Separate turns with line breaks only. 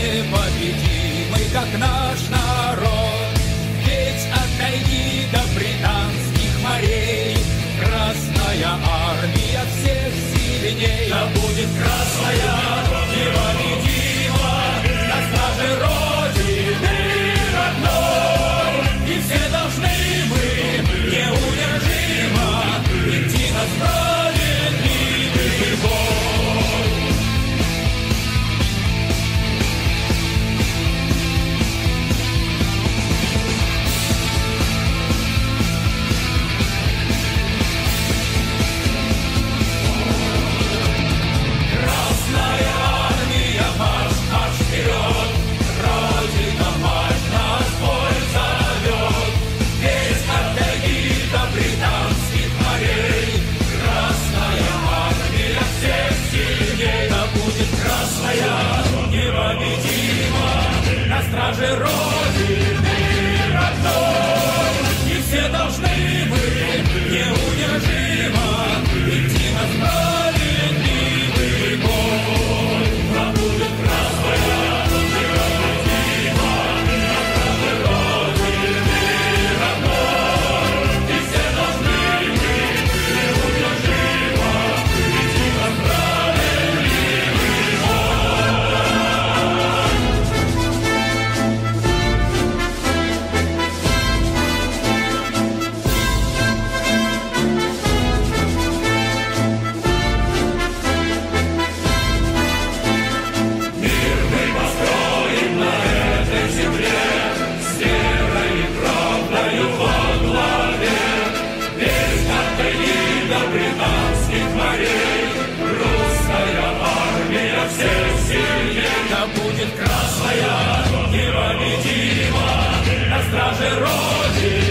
непобедимый, как наш народ. Ведь от тайги до британских морей Красная Армия всех сильней. Да будет красная непобедима на страже Родины родной. И все должны мы неудержимо идти на справедливый бой. Красная армия, марш, марш вперед! Родина, мать, нас бой зовет! Весь от тайги до британских морей Красная армия всех сильней. Да будет красная непобедима на страже Родины родной. И все должны мы неудержимо идти на справедливый бой. Да будет красная непобедима на страже Родины родной. И все должны мы неудержимо идти на справедливый Мир мы построим на этой земле с верой и правдою во главе. Весь от тайги до британских морей русская армия всех сильней. Да будет красная непобедима на страже Родины